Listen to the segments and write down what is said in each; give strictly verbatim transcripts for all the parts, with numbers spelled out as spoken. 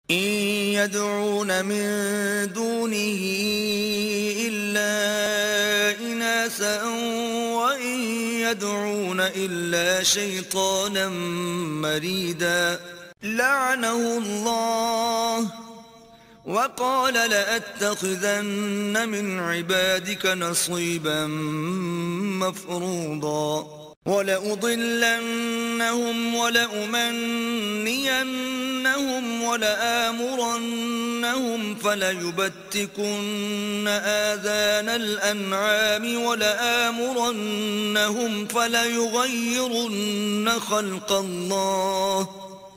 إن يدعون من دونه إلا إناثا وإن يدعون إلا شيطانا مريدا لعنه الله وقال لأتخذن من عبادك نصيبا مفروضا ولأضلنهم ولأمنينهم ولآمرنهم فليبتكن آذان الأنعام ولآمرنهم فليغيرن خلق الله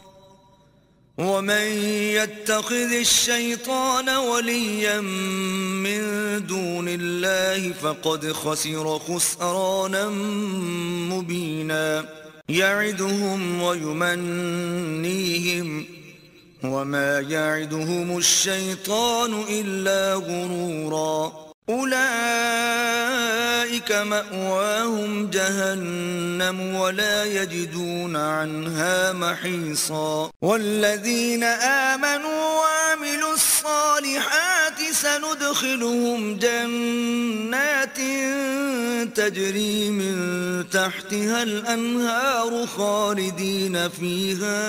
ومن يتخذ الشيطان وليا من دون الله فقد خسر خسرانا مبينا يعدهم ويمنيهم وما يعدهم الشيطان إلا غرورا أولئك مأواهم جهنم ولا يجدون عنها محيصا والذين آمنوا وعملوا الصالحات سندخلهم جنات تجري من تحتها الأنهار خالدين فيها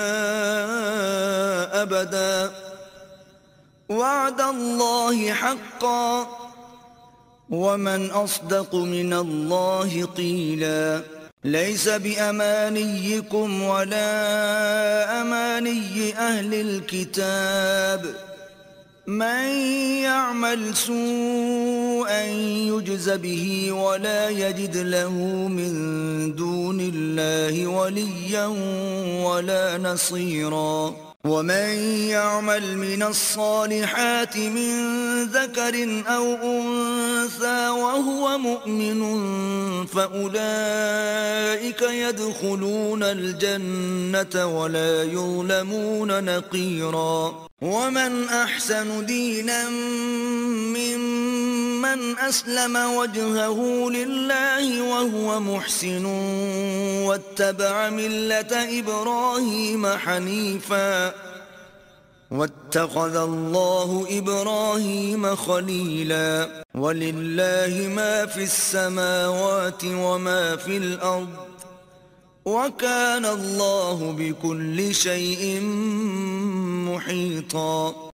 أبدا وعد الله حقا ومن أصدق من الله قيلا ليس بأمانيكم ولا أماني أهل الكتاب من يعمل سوءا يجز به ولا يجد له من دون الله وليا ولا نصيرا ومن يعمل من الصالحات من ذكر أو أنثى وهو مؤمن فأولئك يدخلون الجنة ولا يظلمون نقيرا ومن أحسن دينا ممن أسلم وجهه لله وهو محسن واتبع ملة إبراهيم حنيفا واتخذ الله إبراهيم خليلا ولله ما في السماوات وما في الأرض وكان الله بكل شيء محيطا